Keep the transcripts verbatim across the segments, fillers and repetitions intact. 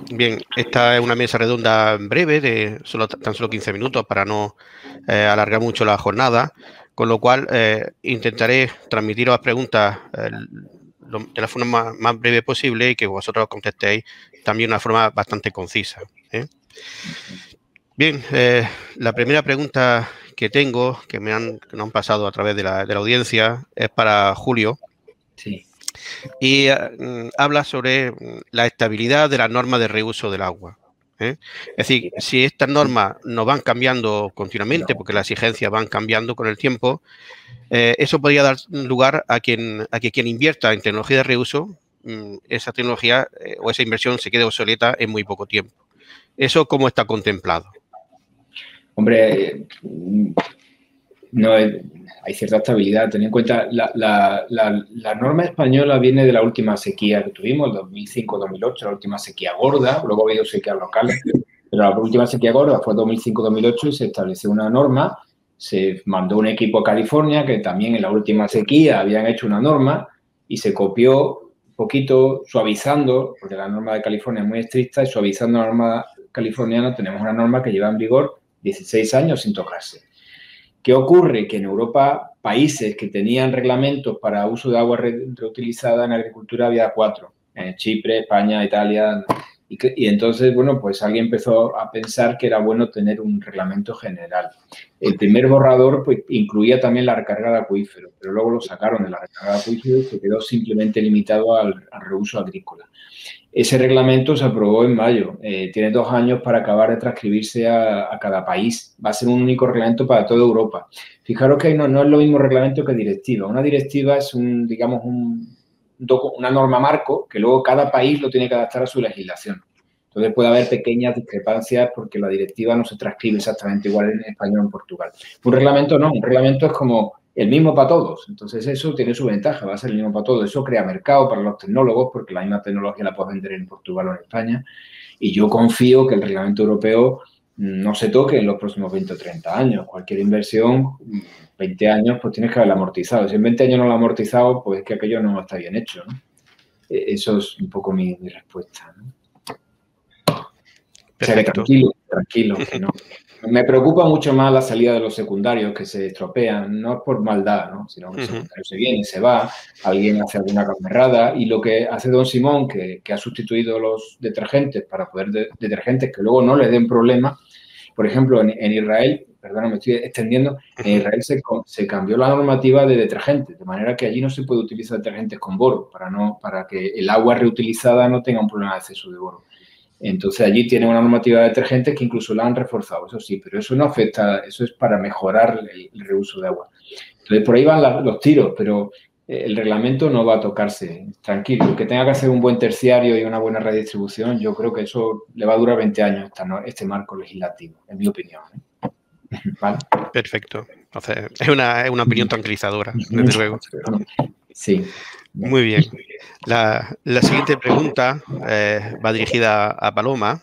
Bien, esta es una mesa redonda breve, de solo, tan solo quince minutos para no eh, alargar mucho la jornada, con lo cual eh, intentaré transmitiros las preguntas eh, lo, de la forma más, más breve posible y que vosotros contestéis también de una forma bastante concisa, ¿eh? Bien, eh, la primera pregunta que tengo, que me han, que nos han pasado a través de la, de la audiencia, es para Julio. Sí. Y uh, habla sobre la estabilidad de las normas de reuso del agua, ¿eh? Es decir, si estas normas no van cambiando continuamente, porque las exigencias van cambiando con el tiempo, eh, eso podría dar lugar a, quien, a que quien invierta en tecnología de reuso, um, esa tecnología eh, o esa inversión se quede obsoleta en muy poco tiempo. ¿Eso cómo está contemplado? Hombre, no hay cierta estabilidad. Ten en cuenta, la, la, la, la norma española viene de la última sequía que tuvimos, el dos mil cinco dos mil ocho, la última sequía gorda, luego ha habido sequías locales, pero la última sequía gorda fue dos mil cinco dos mil ocho y se estableció una norma, se mandó un equipo a California que también en la última sequía habían hecho una norma y se copió un poquito suavizando, porque la norma de California es muy estricta, y suavizando la norma californiana tenemos una norma que lleva en vigor dieciséis años sin tocarse. ¿Qué ocurre? Que en Europa, países que tenían reglamentos para uso de agua re reutilizada en agricultura había cuatro. En Chipre, España, Italia. Y, que, y entonces, bueno, pues alguien empezó a pensar que era bueno tener un reglamento general. El primer borrador pues, incluía también la recarga de acuíferos, pero luego lo sacaron de la recarga de acuíferos y se quedó simplemente limitado al, al reuso agrícola. Ese reglamento se aprobó en mayo. Eh, tiene dos años para acabar de transcribirse a, a cada país. Va a ser un único reglamento para toda Europa. Fijaros que no, no es lo mismo reglamento que directiva. Una directiva es, un, digamos, un, una norma marco que luego cada país lo tiene que adaptar a su legislación. Entonces puede haber pequeñas discrepancias porque la directiva no se transcribe exactamente igual en español o en Portugal. Un reglamento no. Un reglamento es como el mismo para todos. Entonces, eso tiene su ventaja, va a ser el mismo para todos. Eso crea mercado para los tecnólogos, porque la misma tecnología la puedes vender en Portugal o en España. Y yo confío que el reglamento europeo no se toque en los próximos veinte o treinta años. Cualquier inversión, veinte años, pues tienes que haberla amortizado. Si en veinte años no lo ha amortizado, pues es que aquello no está bien hecho, ¿no? Eso es un poco mi, mi respuesta, ¿no? O sea, que tranquilo, tranquilo, que no. Me preocupa mucho más la salida de los secundarios que se estropean, no es por maldad, ¿no? Sino que el secundario se viene, se va, alguien hace alguna camerrada y lo que hace don Simón, que, que ha sustituido los detergentes para poder de, detergentes que luego no le den problemas. Por ejemplo, en, en Israel, perdón, me estoy extendiendo, en Israel se, se cambió la normativa de detergentes, de manera que allí no se puede utilizar detergentes con boro, para, no, para que el agua reutilizada no tenga un problema de exceso de boro. Entonces, allí tienen una normativa de detergentes que incluso la han reforzado, eso sí, pero eso no afecta, eso es para mejorar el, el reuso de agua. Entonces, por ahí van la, los tiros, pero el reglamento no va a tocarse, tranquilo. El que tenga que hacer un buen terciario y una buena redistribución, yo creo que eso le va a durar veinte años esta, ¿no? este marco legislativo, en mi opinión, ¿eh? ¿Vale? Perfecto. Entonces, es una, es una opinión tranquilizadora, desde luego. Sí. Muy bien. La, la siguiente pregunta eh, va dirigida a Paloma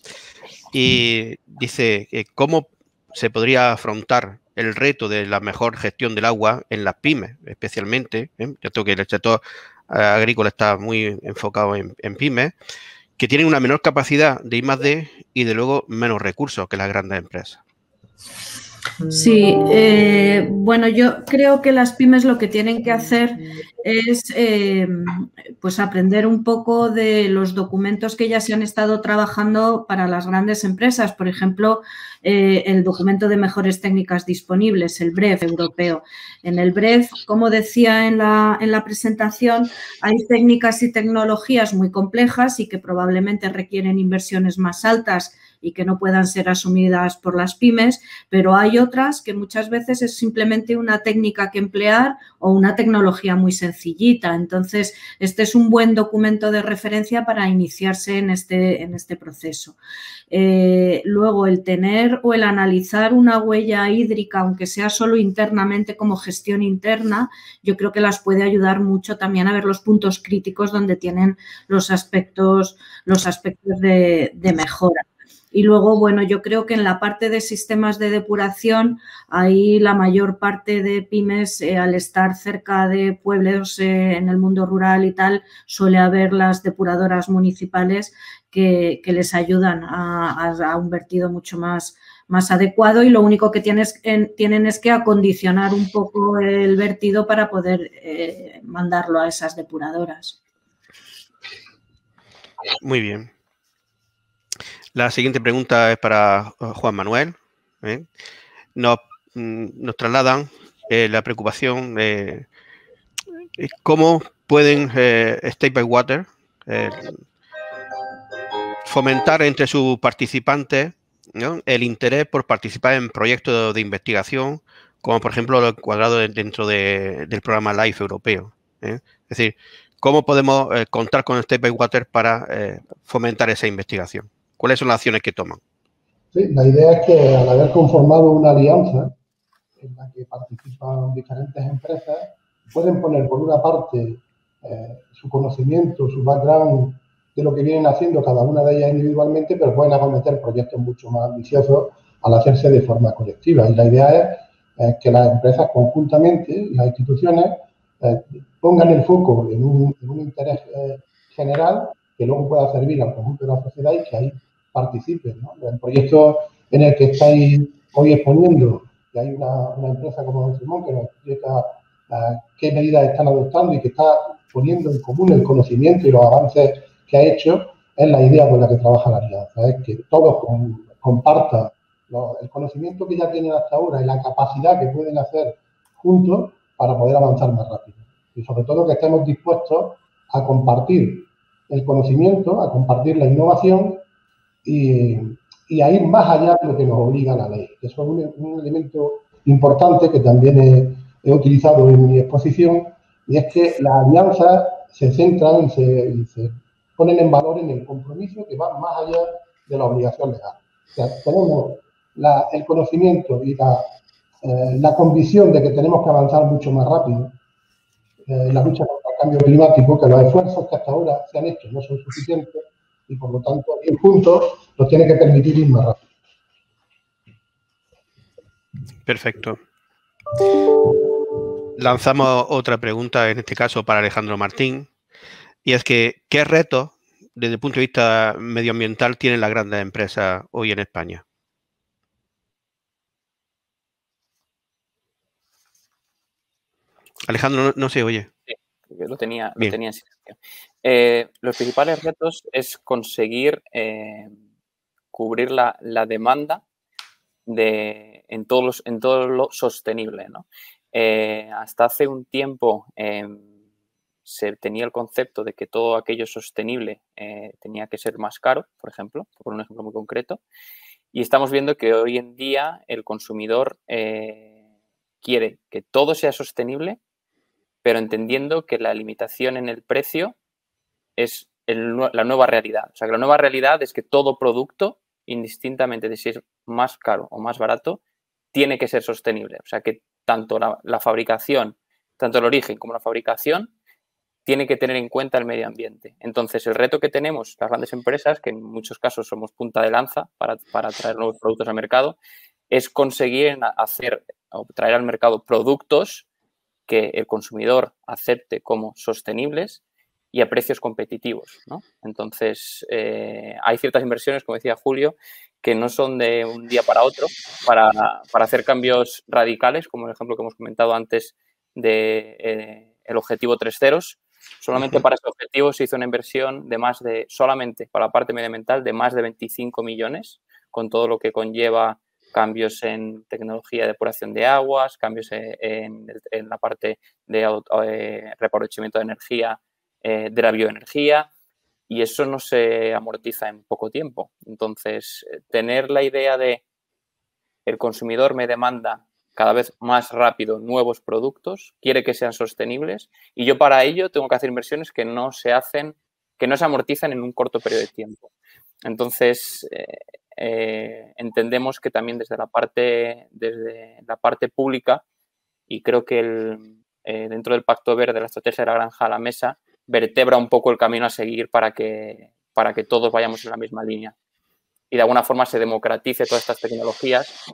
y dice, ¿cómo se podría afrontar el reto de la mejor gestión del agua en las pymes, especialmente? ¿eh? Yo creo que el sector agrícola está muy enfocado en, en pymes, que tienen una menor capacidad de I más D y, de luego, menos recursos que las grandes empresas. Sí, eh, bueno, yo creo que las pymes lo que tienen que hacer es eh, pues aprender un poco de los documentos que ya se han estado trabajando para las grandes empresas. Por ejemplo, eh, el documento de mejores técnicas disponibles, el B R E F europeo. En el B R E F, como decía en la, en la presentación, hay técnicas y tecnologías muy complejas y que probablemente requieren inversiones más altas y que no puedan ser asumidas por las pymes, pero hay otras que muchas veces es simplemente una técnica que emplear o una tecnología muy sencillita. Entonces, este es un buen documento de referencia para iniciarse en este, en este proceso. Eh, luego, el tener o el analizar una huella hídrica, aunque sea solo internamente como gestión interna, yo creo que las puede ayudar mucho también a ver los puntos críticos donde tienen los aspectos, los aspectos de, de mejora. Y luego, bueno, yo creo que en la parte de sistemas de depuración, ahí la mayor parte de pymes, eh, al estar cerca de pueblos eh, en el mundo rural y tal, suele haber las depuradoras municipales que, que les ayudan a, a un vertido mucho más, más adecuado, y lo único que tienes, en, tienen es que acondicionar un poco el vertido para poder eh, mandarlo a esas depuradoras. Muy bien. La siguiente pregunta es para Juan Manuel. ¿eh? Nos, nos trasladan eh, la preocupación de cómo pueden eh, State by Water eh, fomentar entre sus participantes, ¿no?, el interés por participar en proyectos de investigación, como por ejemplo lo encuadrado dentro de, del programa LIFE europeo. ¿eh? Es decir, ¿cómo podemos eh, contar con State by Water para eh, fomentar esa investigación? ¿Cuáles son las acciones que toman? Sí, la idea es que al haber conformado una alianza en la que participan diferentes empresas, pueden poner por una parte eh, su conocimiento, su background de lo que vienen haciendo cada una de ellas individualmente, pero pueden acometer proyectos mucho más ambiciosos al hacerse de forma colectiva. Y la idea es eh, que las empresas conjuntamente, las instituciones, eh, pongan el foco en un, en un interés eh, general que luego pueda servir al conjunto de la sociedad y que ahí participen, ¿no? El proyecto en el que estáis hoy exponiendo, que hay una, una empresa como Don Simón que nos explica uh, qué medidas están adoptando y que está poniendo en común el conocimiento y los avances que ha hecho, es la idea con la que trabaja la alianza, es que todos con, compartan lo, el conocimiento que ya tienen hasta ahora y la capacidad que pueden hacer juntos para poder avanzar más rápido. Y sobre todo que estemos dispuestos a compartir el conocimiento, a compartir la innovación y, y a ir más allá de lo que nos obliga la ley. Eso es un, un elemento importante que también he, he utilizado en mi exposición, y es que las alianzas se centran y se, y se ponen en valor en el compromiso que va más allá de la obligación legal. O sea, tenemos la, el conocimiento y la, eh, la convicción de que tenemos que avanzar mucho más rápido eh, en la lucha contra el cambio climático, que los esfuerzos que hasta ahora se han hecho no son suficientes, y por lo tanto, ir juntos nos tiene que permitir ir más rápido. Perfecto. Lanzamos otra pregunta, en este caso para Alejandro Martín, y es que, ¿qué retos desde el punto de vista medioambiental tienen las grandes empresas hoy en España? Alejandro, no, no se oye. Sí, lo tenía, lo tenía en silencio. Eh, los principales retos es conseguir eh, cubrir la, la demanda de, en, todos los, en todo lo sostenible, ¿no? Eh, hasta hace un tiempo eh, se tenía el concepto de que todo aquello sostenible eh, tenía que ser más caro, por ejemplo, por un ejemplo muy concreto, y estamos viendo que hoy en día el consumidor eh, quiere que todo sea sostenible, pero entendiendo que la limitación en el precio es el, la nueva realidad. O sea, que la nueva realidad es que todo producto, indistintamente de si es más caro o más barato, tiene que ser sostenible. O sea, que tanto la, la fabricación, tanto el origen como la fabricación, tiene que tener en cuenta el medio ambiente. Entonces, el reto que tenemos las grandes empresas, que en muchos casos somos punta de lanza para, para traer nuevos productos al mercado, es conseguir hacer o traer al mercado productos que el consumidor acepte como sostenibles y a precios competitivos, ¿no? Entonces, eh, hay ciertas inversiones, como decía Julio, que no son de un día para otro para, para hacer cambios radicales, como el ejemplo que hemos comentado antes de eh, el objetivo tres ceros. Solamente para ese objetivo se hizo una inversión de más de, solamente para la parte medioambiental, de más de veinticinco millones, con todo lo que conlleva cambios en tecnología de depuración de aguas, cambios en, en la parte de eh, reaprovechamiento de energía, eh, de la bioenergía, y eso no se amortiza en poco tiempo. Entonces, tener la idea de el consumidor me demanda cada vez más rápido nuevos productos, quiere que sean sostenibles, y yo para ello tengo que hacer inversiones que no se hacen, que no se amortizan en un corto periodo de tiempo. Entonces, eh, eh, entendemos que también desde la parte, desde la parte pública, y creo que el, eh, dentro del Pacto Verde, la estrategia de la granja a la mesa, vertebra un poco el camino a seguir para que, para que todos vayamos en la misma línea. Y de alguna forma se democratice todas estas tecnologías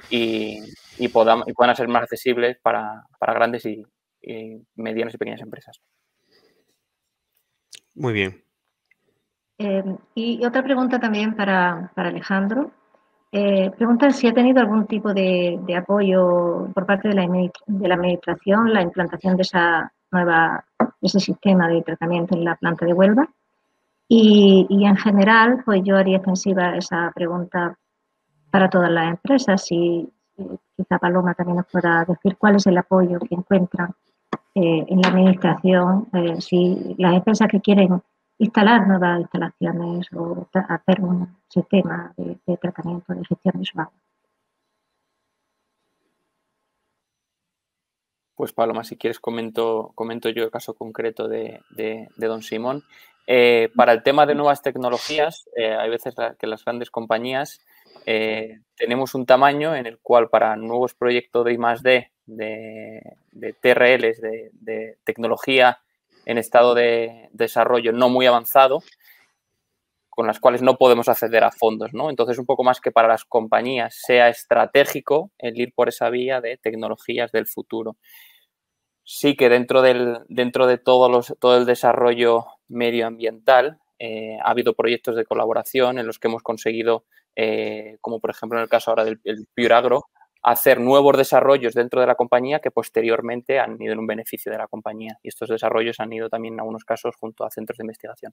y, y, podamos, y puedan ser más accesibles para, para grandes y, y medianas y pequeñas empresas. Muy bien. Eh, y otra pregunta también para, para Alejandro. Eh, preguntan si ha tenido algún tipo de, de apoyo por parte de la, de la administración la implantación de esa nueva, ese sistema de tratamiento en la planta de Huelva. Y, y en general, pues yo haría extensiva esa pregunta para todas las empresas. Y quizá Paloma también nos pueda decir cuál es el apoyo que encuentran eh, en la administración, eh, si las empresas que quieren instalar nuevas instalaciones o hacer un sistema de, de tratamiento, de gestión de su agua. Pues Paloma, si quieres comento, comento yo el caso concreto de, de, de Don Simón. Eh, para el tema de nuevas tecnologías, eh, hay veces que las grandes compañías eh, tenemos un tamaño en el cual para nuevos proyectos de I más D, de, de T R Ls, de, de tecnología en estado de desarrollo no muy avanzado, con las cuales no podemos acceder a fondos, ¿no? Entonces, un poco más que para las compañías sea estratégico el ir por esa vía de tecnologías del futuro. Sí que dentro, del, dentro de todos los, todo el desarrollo medioambiental eh, ha habido proyectos de colaboración en los que hemos conseguido, eh, como por ejemplo en el caso ahora del, del Pure Agro, hacer nuevos desarrollos dentro de la compañía que posteriormente han ido en un beneficio de la compañía. Y estos desarrollos han ido también en algunos casos junto a centros de investigación.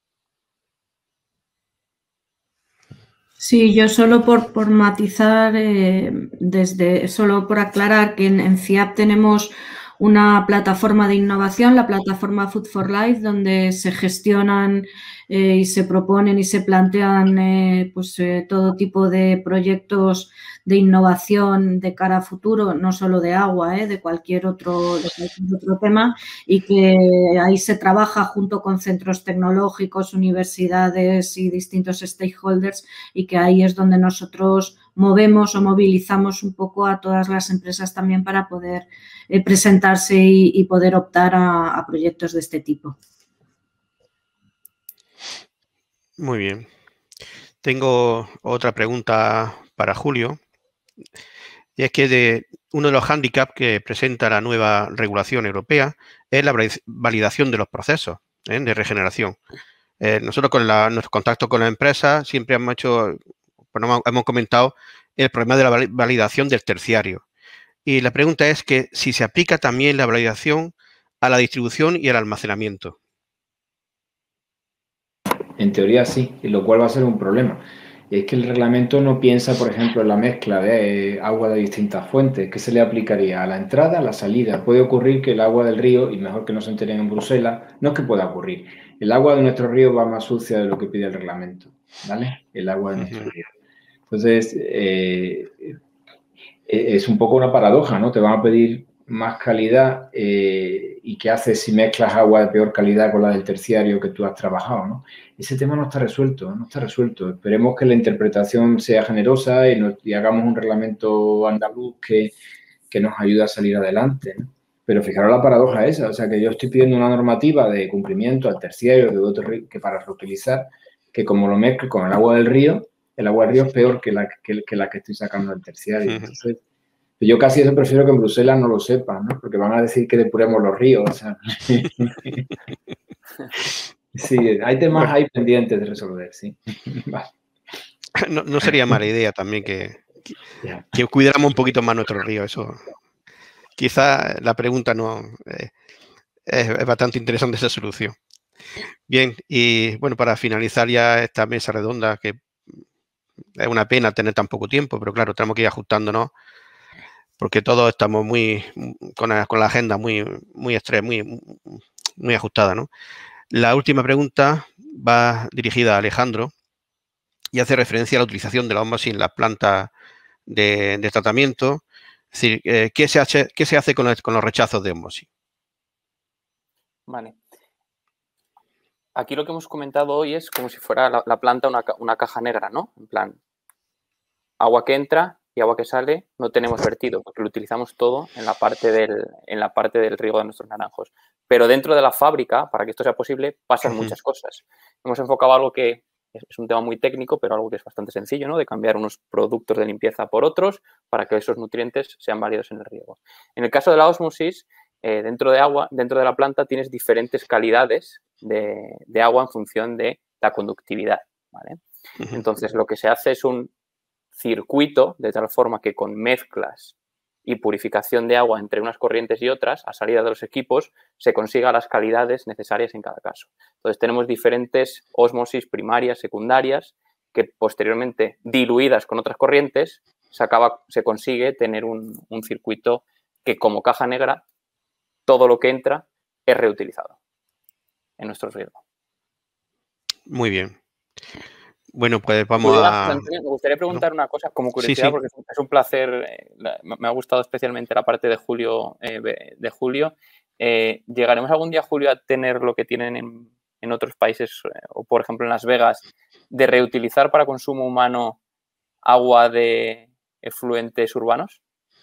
Sí, yo solo por, por matizar, eh, desde, solo por aclarar que en, en FIAP tenemos una plataforma de innovación, la plataforma Food for Life, donde se gestionan eh, y se proponen y se plantean eh, pues, eh, todo tipo de proyectos de innovación de cara a futuro, no solo de agua, eh, de cualquier otro, de cualquier otro tema, y que ahí se trabaja junto con centros tecnológicos, universidades y distintos stakeholders, y que ahí es donde nosotros movemos o movilizamos un poco a todas las empresas también para poder eh, presentarse y, y poder optar a, a proyectos de este tipo. Muy bien. Tengo otra pregunta para Julio. Y es que de, uno de los hándicaps que presenta la nueva regulación europea es la validación de los procesos ¿eh? de regeneración. Eh, nosotros con la, nuestro contacto con la empresa siempre hemos hecho, bueno, hemos comentado el problema de la validación del terciario. Y la pregunta es que si se aplica también la validación a la distribución y al almacenamiento. En teoría sí, y lo cual va a ser un problema. Es que el reglamento no piensa, por ejemplo, en la mezcla de agua de distintas fuentes. ¿Qué se le aplicaría? ¿A la entrada, a la salida? Puede ocurrir que el agua del río, y mejor que no se enteren en Bruselas, no es que pueda ocurrir. El agua de nuestro río va más sucia de lo que pide el reglamento, ¿vale? El agua de nuestro uh-huh. río. Entonces, eh, es un poco una paradoja, ¿no? Te van a pedir más calidad eh, y qué haces si mezclas agua de peor calidad con la del terciario que tú has trabajado, ¿no? Ese tema no está resuelto, no está resuelto. Esperemos que la interpretación sea generosa y, nos, y hagamos un reglamento andaluz que, que nos ayude a salir adelante, ¿no? Pero fijaros la paradoja esa, o sea, que yo estoy pidiendo una normativa de cumplimiento al terciario de otro río, que para reutilizar, que como lo mezclo con el agua del río, el agua del río es peor que la que, que, la que estoy sacando del terciario. Entonces, yo casi eso prefiero que en Bruselas no lo sepan, ¿no? Porque van a decir que depuremos los ríos, o sea. Sí, hay temas bueno, ahí pendientes de resolver, sí. Vale. No, no sería mala idea también que, que, que cuidáramos un poquito más nuestro río, eso. Quizá la pregunta no eh, es, es bastante interesante esa solución. Bien, y bueno, para finalizar ya esta mesa redonda, que es una pena tener tan poco tiempo, pero claro, tenemos que ir ajustándonos porque todos estamos muy con la, con la agenda muy, muy estrés, muy, muy ajustada, ¿no? La última pregunta va dirigida a Alejandro y hace referencia a la utilización de la ósmosis en las plantas de, de tratamiento. Es decir, eh, ¿qué, se hace, ¿qué se hace con, el, con los rechazos de ósmosis? Vale. Aquí lo que hemos comentado hoy es como si fuera la, la planta una, una caja negra, ¿no? En plan, agua que entra y agua que sale no tenemos vertido, porque lo utilizamos todo en la parte del, en la parte del riego de nuestros naranjos. Pero dentro de la fábrica, para que esto sea posible, pasan uh-huh. muchas cosas. Hemos enfocado algo que es un tema muy técnico, pero algo que es bastante sencillo, ¿no? De cambiar unos productos de limpieza por otros para que esos nutrientes sean válidos en el riego. En el caso de la ósmosis, eh, dentro de agua, dentro de la planta tienes diferentes calidades de, de agua en función de la conductividad, ¿vale? Entonces, lo que se hace es un circuito de tal forma que con mezclas y purificación de agua entre unas corrientes y otras, a salida de los equipos, se consiga las calidades necesarias en cada caso. Entonces, tenemos diferentes ósmosis primarias, secundarias, que posteriormente, diluidas con otras corrientes, se, acaba, se consigue tener un, un circuito que, como caja negra, todo lo que entra es reutilizado en nuestro riego. Muy bien. Bueno, pues vamos Julio, a... Antonio, me gustaría preguntar ¿no? una cosa como curiosidad, sí, sí. Porque es un placer, eh, me ha gustado especialmente la parte de Julio. Eh, de Julio. Eh, ¿Llegaremos algún día, Julio, a tener lo que tienen en, en otros países, eh, o por ejemplo en Las Vegas, de reutilizar para consumo humano agua de efluentes urbanos?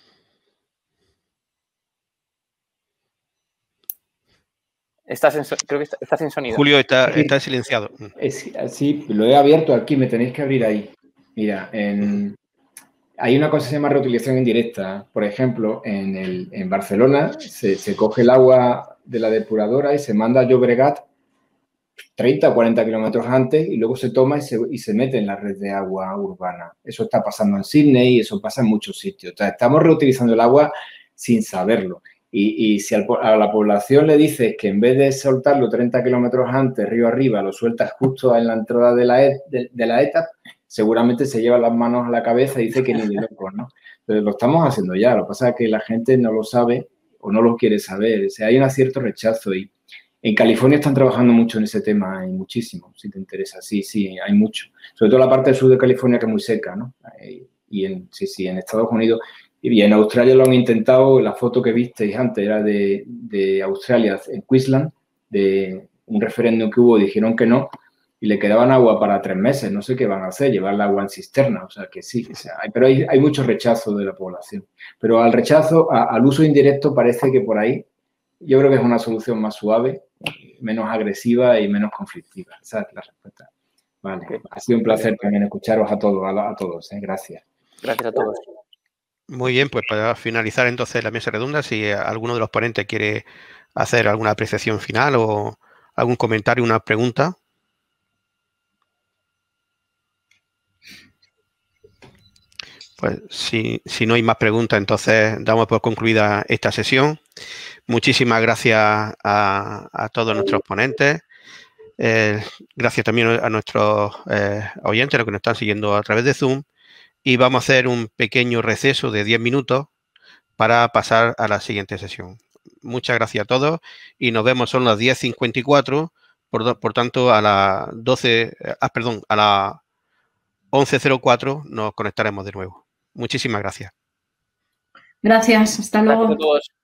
Estás en, creo que estás sin sonido. Julio está, está silenciado. Es, sí, lo he abierto aquí, me tenéis que abrir ahí. Mira, en, hay una cosa que se llama reutilización indirecta. Por ejemplo, en, el, en Barcelona se, se coge el agua de la depuradora y se manda a Llobregat treinta o cuarenta kilómetros antes y luego se toma y se, y se mete en la red de agua urbana. Eso está pasando en Sydney y eso pasa en muchos sitios. O sea, estamos reutilizando el agua sin saberlo. Y, y si al, a la población le dices que en vez de soltarlo treinta kilómetros antes, río arriba, lo sueltas justo en la entrada de la, e, de, de la ETAP, seguramente se lleva las manos a la cabeza y dice que ni de locos, ¿no? Entonces, lo estamos haciendo ya. Lo que pasa es que la gente no lo sabe o no lo quiere saber. O sea, hay un cierto rechazo. Y en California están trabajando mucho en ese tema, hay muchísimo, si te interesa. Sí, sí, hay mucho. Sobre todo la parte del sur de California, que es muy seca, ¿no? Y en, sí, sí, en Estados Unidos... Y en Australia lo han intentado, la foto que visteis antes era de, de Australia, en Queensland, de un referéndum que hubo, dijeron que no, y le quedaban agua para tres meses, no sé qué van a hacer, llevar el agua en cisterna, o sea que sí, o sea, hay, pero hay, hay mucho rechazo de la población. Pero al rechazo, a, al uso indirecto parece que por ahí, yo creo que es una solución más suave, menos agresiva y menos conflictiva. Esa es la respuesta. Vale, ha sido un placer también escucharos a todos, a, a todos, ¿eh? Gracias. Gracias a todos. Muy bien, pues para finalizar entonces la mesa redonda, si alguno de los ponentes quiere hacer alguna apreciación final o algún comentario, una pregunta. Pues si, si no hay más preguntas, entonces damos por concluida esta sesión. Muchísimas gracias a, a todos nuestros ponentes. Eh, gracias también a nuestros eh, oyentes, los que nos están siguiendo a través de Zoom. Y vamos a hacer un pequeño receso de diez minutos para pasar a la siguiente sesión. Muchas gracias a todos y nos vemos, son las diez cincuenta y cuatro, por, por tanto a las doce, ah, perdón, a las once cero cuatro nos conectaremos de nuevo. Muchísimas gracias. Gracias, hasta luego. Gracias a todos.